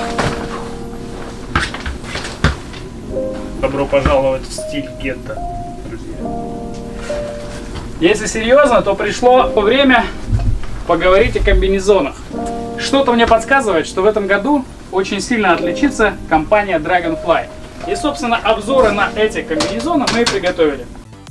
Добро пожаловать в стиль гетто, друзья. Если серьезно, то пришло время поговорить о комбинезонах. Что-то мне подсказывает, что в этом году очень сильно отличится компания Dragonfly. И, собственно, обзоры на эти комбинезоны мы и приготовили.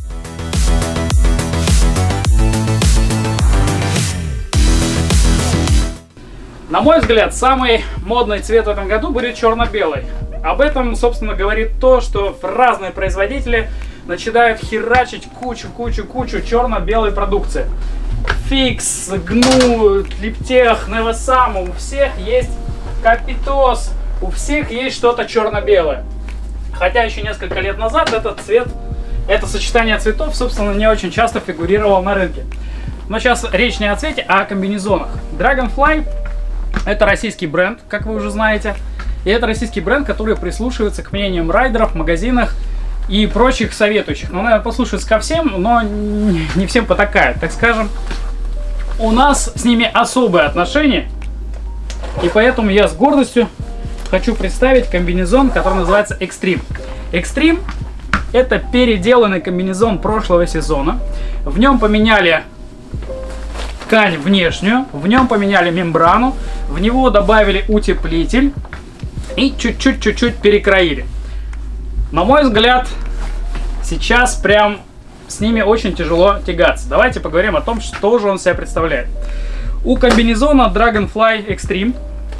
На мой взгляд, самый модный цвет в этом году будет черно-белый. Об этом, собственно, говорит то, что разные производители начинают херачить кучу черно-белой продукции. Фикс, Гну, Липтех, Невосам, у всех есть Капитос, у всех есть что-то черно-белое. Хотя еще несколько лет назад этот цвет, это сочетание цветов, собственно, не очень часто фигурировало на рынке. Но сейчас речь не о цвете, а о комбинезонах. Dragonfly — это российский бренд, как вы уже знаете. И это российский бренд, который прислушивается к мнениям райдеров, магазинах и прочих советующих. Ну, наверное, послушается ко всем, но не всем потакает. Так скажем, у нас с ними особые отношения. И поэтому я с гордостью хочу представить комбинезон, который называется Extreme. Extreme — это переделанный комбинезон прошлого сезона. В нем поменяли ткань внешнюю, в нем поменяли мембрану, в него добавили утеплитель и чуть-чуть перекроили. На мой взгляд, сейчас прям с ними очень тяжело тягаться. Давайте поговорим о том, что же он себя представляет. У комбинезона Dragonfly Extreme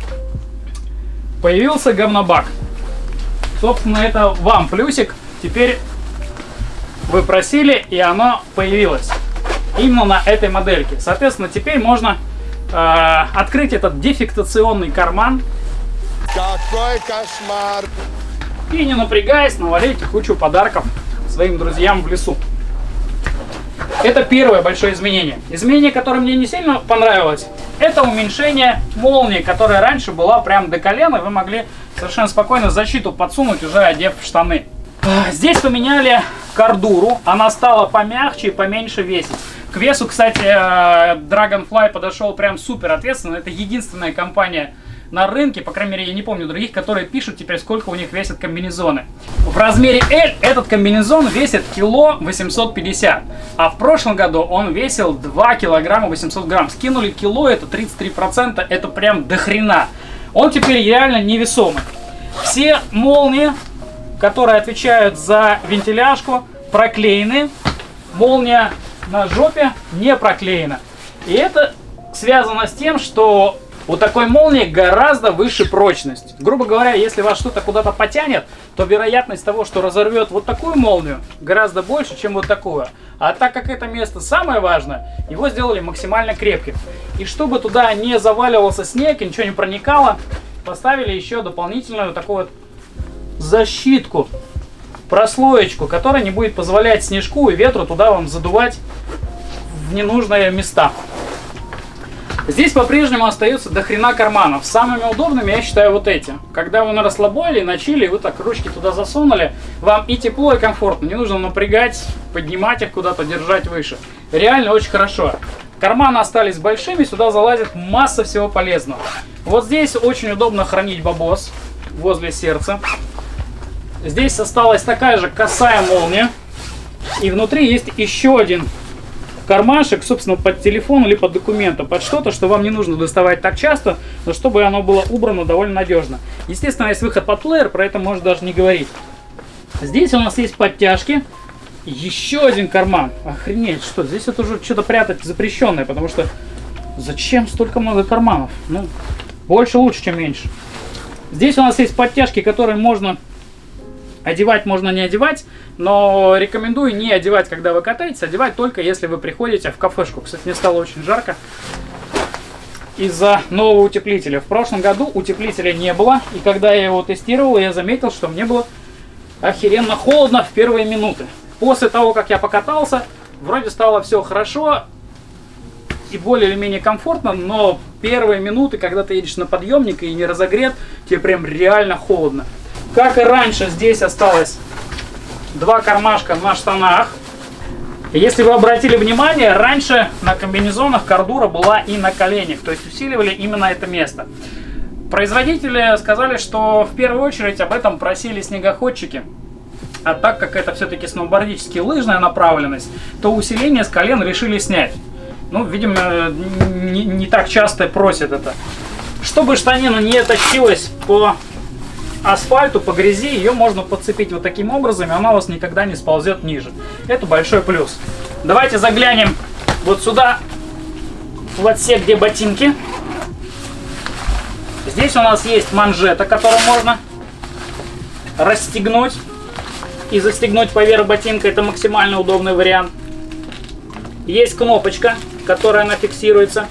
появился говнобак. Собственно, это вам плюсик. Теперь вы просили, и оно появилось именно на этой модельке. Соответственно, теперь можно открыть этот дефектационный карман. Какой кошмар! И, не напрягаясь, навалить кучу подарков своим друзьям в лесу. Это первое большое изменение. Изменение, которое мне не сильно понравилось, это уменьшение молнии, которая раньше была прям до колена. Вы могли совершенно спокойно защиту подсунуть, уже одев штаны. Здесь поменяли кордуру. Она стала помягче и поменьше весить. К весу, кстати, Dragonfly подошел прям супер ответственно. Это единственная компания на рынке, по крайней мере, я не помню других, которые пишут теперь, сколько у них весят комбинезоны. В размере L этот комбинезон весит кило 850, а в прошлом году он весил 2 килограмма 800 грамм. Скинули кило, это 33%, это прям до хрена. Он теперь реально невесомый. Все молнии, которые отвечают за вентиляшку, проклеены. Молния на жопе не проклеена. И это связано с тем, что у такой молнии гораздо выше прочность. Грубо говоря, если вас что-то куда-то потянет, то вероятность того, что разорвет вот такую молнию, гораздо больше, чем вот такую. А так как это место самое важное, его сделали максимально крепким. И чтобы туда не заваливался снег и ничего не проникало, поставили еще дополнительную такую вот защитку, прослоечку, которая не будет позволять снежку и ветру туда вам задувать в ненужные места. Здесь по-прежнему остается до хрена карманов. Самыми удобными я считаю вот эти. Когда вы на расслабоне, на чили, вы так ручки туда засунули, вам и тепло, и комфортно. Не нужно напрягать, поднимать их куда-то, держать выше. Реально очень хорошо. Карманы остались большими, сюда залазит масса всего полезного. Вот здесь очень удобно хранить бабос возле сердца. Здесь осталась такая же косая молния. И внутри есть еще один кармашек, собственно, под телефон или под документы, под что-то, что вам не нужно доставать так часто, но чтобы оно было убрано довольно надежно. Естественно, есть выход под плеер, про это можно даже не говорить. Здесь у нас есть подтяжки. Еще один карман. Охренеть, что здесь это уже что-то прятать запрещенное, потому что зачем столько много карманов? Ну, больше лучше, чем меньше. Здесь у нас есть подтяжки, которые можно одевать, можно не одевать, но рекомендую не одевать, когда вы катаетесь, одевать только если вы приходите в кафешку. Кстати, мне стало очень жарко из-за нового утеплителя. В прошлом году утеплителя не было, и когда я его тестировал, я заметил, что мне было охеренно холодно в первые минуты. После того, как я покатался, вроде стало все хорошо и более или менее комфортно, но первые минуты, когда ты едешь на подъемник и не разогрет, тебе прям реально холодно. Как и раньше, здесь осталось два кармашка на штанах. Если вы обратили внимание, раньше на комбинезонах кордура была и на коленях, то есть усиливали именно это место. Производители сказали, что в первую очередь об этом просили снегоходчики. А так как это все-таки сноубордически лыжная направленность, то усиление с колен решили снять. Ну, видимо, не так часто просят это. Чтобы штанина не тащилась по асфальту, по грязи, ее можно подцепить вот таким образом, и она у вас никогда не сползет ниже. Это большой плюс. Давайте заглянем вот сюда, в отсек, где ботинки. Здесь у нас есть манжета, которую можно расстегнуть и застегнуть поверх ботинка. Это максимально удобный вариант. Есть кнопочка, которая она фиксируется.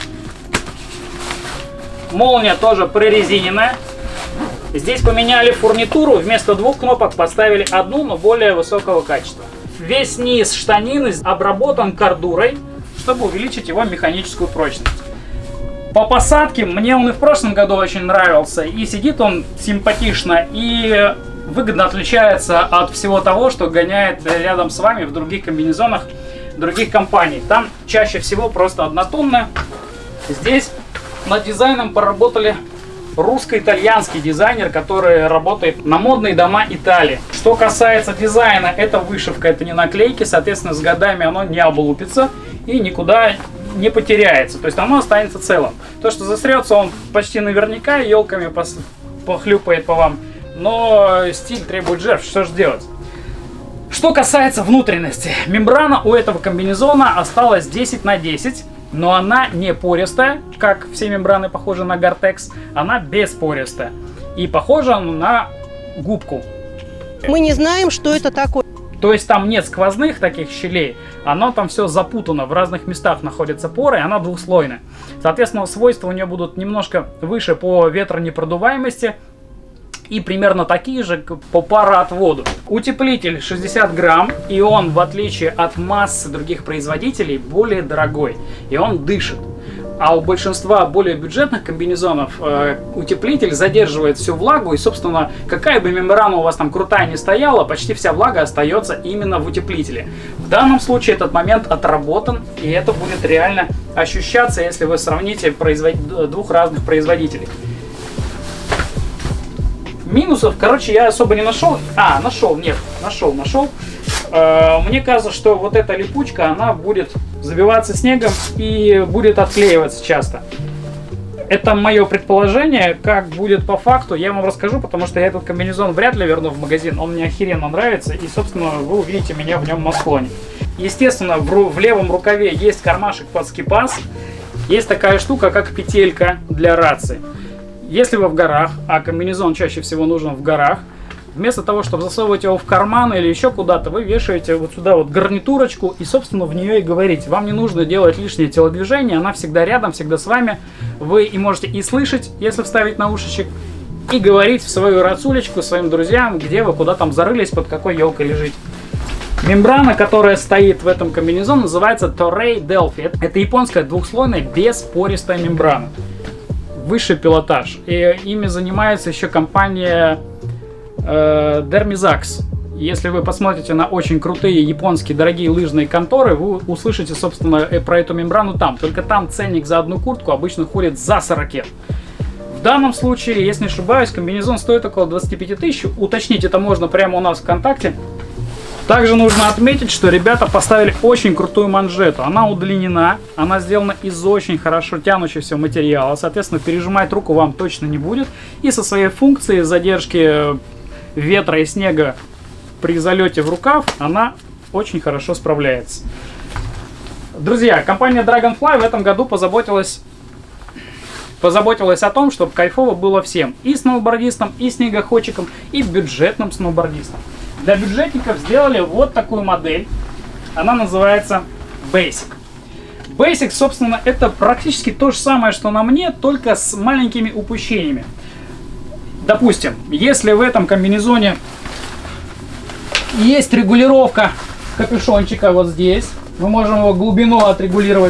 Молния тоже прорезиненная. Здесь поменяли фурнитуру. Вместо двух кнопок поставили одну, но более высокого качества. Весь низ штанины обработан кордурой, чтобы увеличить его механическую прочность. По посадке мне он и в прошлом году очень нравился. И сидит он симпатично, и выгодно отличается от всего того, что гоняет рядом с вами в других комбинезонах других компаний. Там чаще всего просто однотонная. Здесь над дизайном поработали русско-итальянский дизайнер, который работает на модные дома Италии. Что касается дизайна, это вышивка, это не наклейки, соответственно, с годами оно не облупится и никуда не потеряется, то есть оно останется целым. То, что засрется, он почти наверняка елками похлюпает по вам, но стиль требует жертв, что же делать? Что касается внутренности, мембрана у этого комбинезона осталась 10 на 10, но она не пористая, как все мембраны похожи на Gore-Tex, она беспористая и похожа на губку. Мы не знаем, что это такое. То есть там нет сквозных таких щелей, оно там все запутано, в разных местах находятся поры, и она двухслойная. Соответственно, свойства у нее будут немножко выше по ветронепродуваемости и примерно такие же по пароотводу. Утеплитель 60 грамм, и он, в отличие от массы других производителей, более дорогой, и он дышит. А у большинства более бюджетных комбинезонов утеплитель задерживает всю влагу, и, собственно, какая бы мембрана у вас там крутая ни стояла, почти вся влага остается именно в утеплителе. В данном случае этот момент отработан, и это будет реально ощущаться, если вы сравните двух разных производителей. Минусов, короче, я особо не нашел. Нашел. Мне кажется, что вот эта липучка, она будет забиваться снегом и будет отклеиваться часто. Это мое предположение. Как будет по факту, я вам расскажу, потому что я этот комбинезон вряд ли верну в магазин. Он мне охеренно нравится, и, собственно, вы увидите меня в нем на склоне. Естественно, в левом рукаве есть кармашек под скипас. Есть такая штука, как петелька для рации. Если вы в горах, а комбинезон чаще всего нужен в горах, вместо того, чтобы засовывать его в карман или еще куда-то, вы вешаете вот сюда вот гарнитурочку и, собственно, в нее и говорите. Вам не нужно делать лишнее телодвижение, она всегда рядом, всегда с вами. Вы и можете и слышать, если вставить наушничек, и говорить в свою рацулечку своим друзьям, где вы, куда там зарылись, под какой елкой лежите. Мембрана, которая стоит в этом комбинезоне, называется Toray Delphi. Это японская двухслойная беспористая мембрана. Высший пилотаж. И ими занимается еще компания Dermizax. Если вы посмотрите на очень крутые японские дорогие лыжные конторы, вы услышите, собственно, про эту мембрану там. Только там ценник за одну куртку обычно ходит за 40. В данном случае, если не ошибаюсь, комбинезон стоит около 25 тысяч. Уточнить это можно прямо у нас ВКонтакте. Также нужно отметить, что ребята поставили очень крутую манжету. Она удлинена, она сделана из очень хорошо тянущегося материала. Соответственно, пережимать руку вам точно не будет. И со своей функцией задержки ветра и снега при залете в рукав она очень хорошо справляется. Друзья, компания Dragonfly в этом году позаботилась о том, чтобы кайфово было всем. И сноубордистам, и снегоходчикам, и бюджетным сноубордистам. Для бюджетников сделали вот такую модель. Она называется Basic. Basic, собственно, это практически то же самое, что на мне, только с маленькими упущениями. Допустим, если в этом комбинезоне есть регулировка капюшончика вот здесь, мы можем его глубину отрегулировать,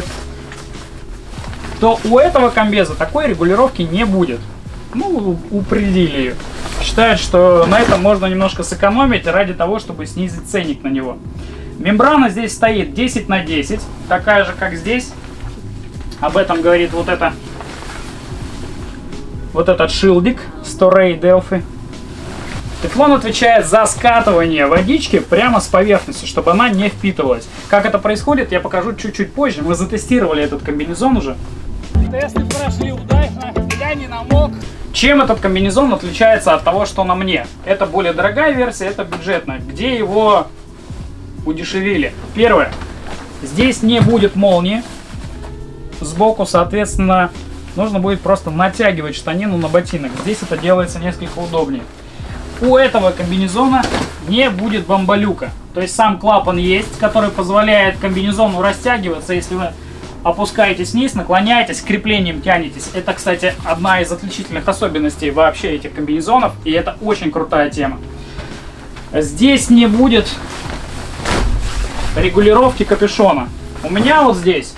то у этого комбеза такой регулировки не будет. Ну, упредили ее. Считают, что на этом можно немножко сэкономить ради того, чтобы снизить ценник на него. Мембрана здесь стоит 10 на 10, такая же, как здесь. Об этом говорит вот эта вот этот шилдик Storey Delphi. Тефлон отвечает за скатывание водички прямо с поверхности, чтобы она не впитывалась. Как это происходит, я покажу чуть-чуть позже. Мы затестировали этот комбинезон уже. Тесты прошли удачно, я не намок. Чем этот комбинезон отличается от того, что на мне? Это более дорогая версия, это бюджетная. Где его удешевили? Первое. Здесь не будет молнии сбоку, соответственно, нужно будет просто натягивать штанину на ботинок. Здесь это делается несколько удобнее. У этого комбинезона не будет бамбалюка. То есть сам клапан есть, который позволяет комбинезону растягиваться, если вы опускаетесь вниз, наклоняетесь, креплением тянетесь. Это, кстати, одна из отличительных особенностей вообще этих комбинезонов, и это очень крутая тема. Здесь не будет регулировки капюшона. У меня вот здесь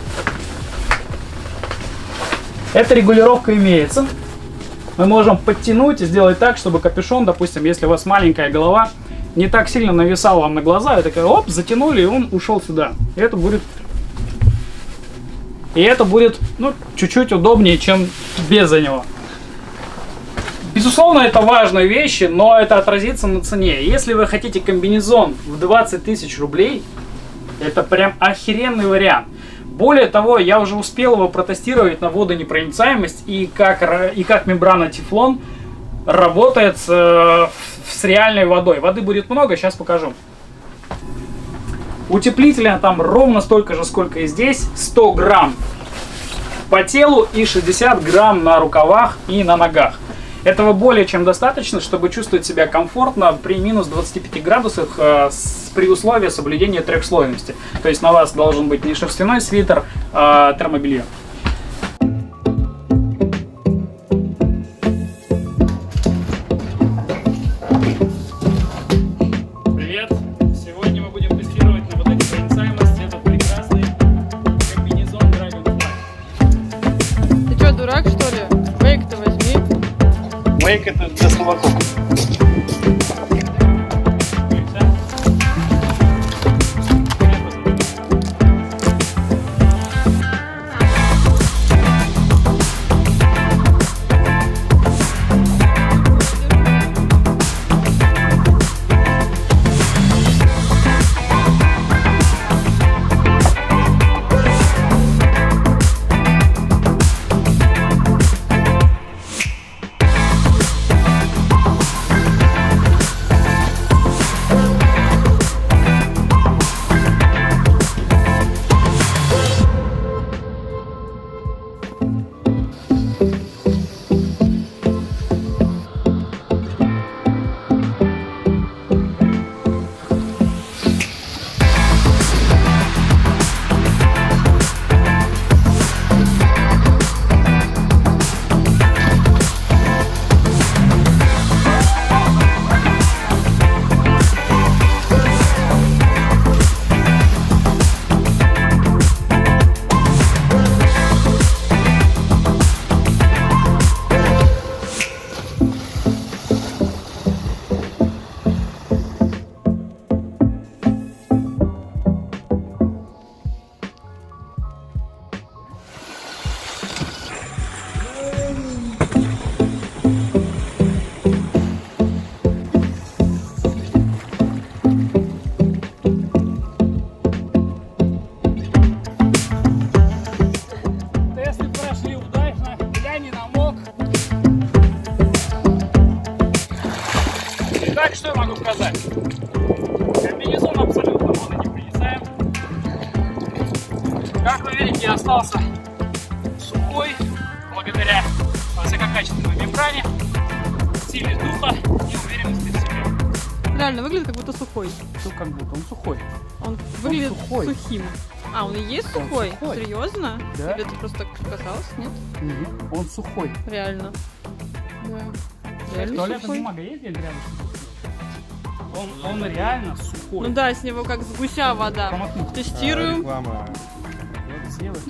эта регулировка имеется. Мы можем подтянуть и сделать так, чтобы капюшон, допустим, если у вас маленькая голова, не так сильно нависал вам на глаза, и такая, оп, затянули, и он ушел сюда. И это будет, ну, чуть-чуть удобнее, чем без него. Безусловно, это важные вещи, но это отразится на цене. Если вы хотите комбинезон в 20 тысяч рублей, это прям охеренный вариант. Более того, я уже успел его протестировать на водонепроницаемость и как мембрана тефлон работает с реальной водой. Воды будет много, сейчас покажу. Утеплителя там ровно столько же, сколько и здесь. 100 грамм по телу и 60 грамм на рукавах и на ногах. Этого более чем достаточно, чтобы чувствовать себя комфортно при минус 25 градусах при условии соблюдения трехслойности. То есть на вас должен быть не шерстяной свитер, а термобелье. Привет! Сегодня мы будем тестировать на водонепроницаемость этот прекрасный комбинезон Dragonfly. Ты что, дурак, что ли? Вейк-то возьми. Вейк это для словаков. Итак, что я могу сказать? Комбинезон абсолютно водонепроницаем. Как вы видите, я остался сухой благодаря высококачественной мембране, силе духа и уверенности в себе. Реально выглядит как будто сухой. Что как будто? Он сухой. Он выглядит сухой. сухим. А, он и есть Он сухой? сухой. Серьезно? Да. Или ты просто казалось, нет? Нет, он сухой. Реально. Да. Реально Туалетная сухой. бумага есть где рядом? Он реально сухой. Ну да, с него как с гуся вода. Промокнуть. Тестируем. Реклама. Вот сделай.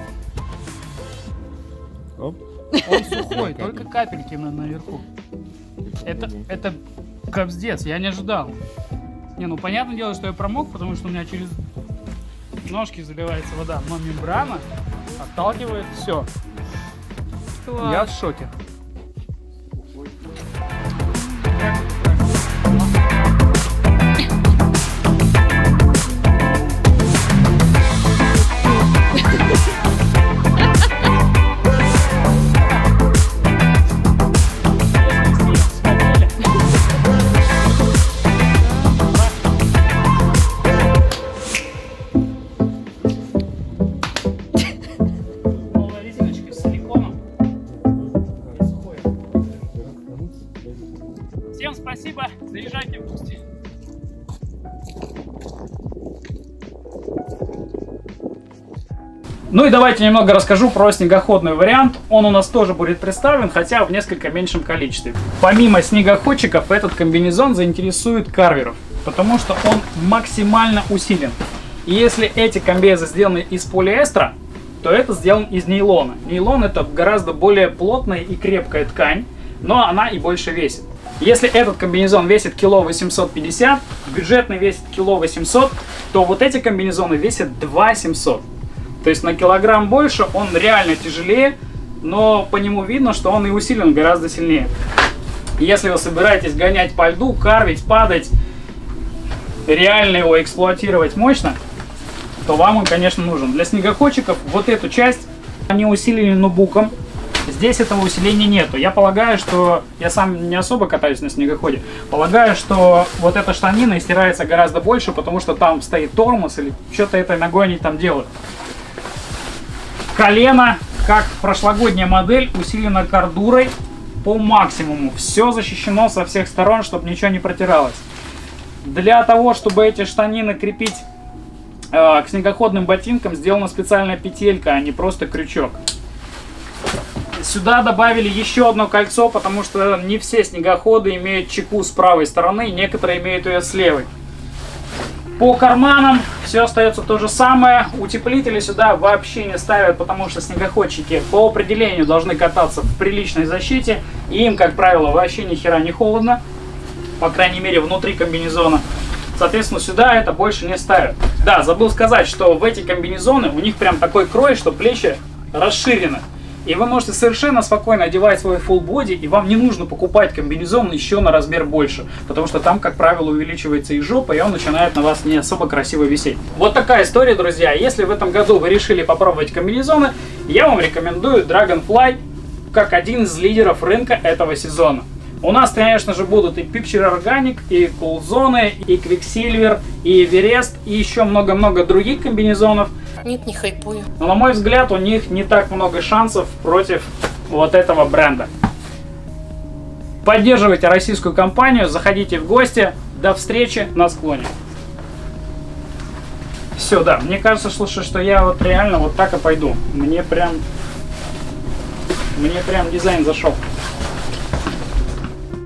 Оп. Он сухой, только капельки наверху. Это капздец, я не ожидал. Не, ну понятное дело, что я промок, потому что у меня через ножки заливается вода, но мембрана отталкивает все. Класс. Я в шоке. Заезжайте в гости. Ну и давайте немного расскажу про снегоходный вариант. Он у нас тоже будет представлен, хотя в несколько меньшем количестве. Помимо снегоходчиков, этот комбинезон заинтересует карверов, потому что он максимально усилен. И если эти комбезы сделаны из полиэстера, то это сделан из нейлона. Нейлон — это гораздо более плотная и крепкая ткань, но она и больше весит. Если этот комбинезон весит кило 850, бюджетный весит кило 800, то вот эти комбинезоны весят 2700. То есть на килограмм больше, он реально тяжелее, но по нему видно, что он и усилен гораздо сильнее. Если вы собираетесь гонять по льду, карвить, падать, реально его эксплуатировать мощно, то вам он, конечно, нужен. Для снегоходчиков вот эту часть они усилили нубуком. Здесь этого усиления нету. Я полагаю, что... Я сам не особо катаюсь на снегоходе. Полагаю, что вот эта штанина стирается гораздо больше, потому что там стоит тормоз или что-то этой ногой они там делают. Колено, как прошлогодняя модель, усилено кордурой по максимуму. Все защищено со всех сторон, чтобы ничего не протиралось. Для того, чтобы эти штанины крепить к снегоходным ботинкам, сделана специальная петелька, а не просто крючок. Сюда добавили еще одно кольцо, потому что не все снегоходы имеют чеку с правой стороны, некоторые имеют ее с левой. По карманам все остается то же самое. Утеплители сюда вообще не ставят, потому что снегоходчики по определению должны кататься в приличной защите. И им, как правило, вообще ни хера не холодно. По крайней мере, внутри комбинезона. Соответственно, сюда это больше не ставят. Да, забыл сказать, что в эти комбинезоны у них прям такой крой, что плечи расширены. И вы можете совершенно спокойно одевать свой full body, и вам не нужно покупать комбинезон еще на размер больше, потому что там, как правило, увеличивается и жопа, и он начинает на вас не особо красиво висеть. Вот такая история, друзья. Если в этом году вы решили попробовать комбинезоны, я вам рекомендую Dragonfly как один из лидеров рынка этого сезона. У нас, конечно же, будут и Picture Organic, и Coolzone, и Quicksilver, и Everest, и еще много-много других комбинезонов. Нет, не хайпую. Но, на мой взгляд, у них не так много шансов против вот этого бренда. Поддерживайте российскую компанию, заходите в гости. До встречи на склоне. Все, да, мне кажется, что я вот реально вот так и пойду. Мне прям дизайн зашел.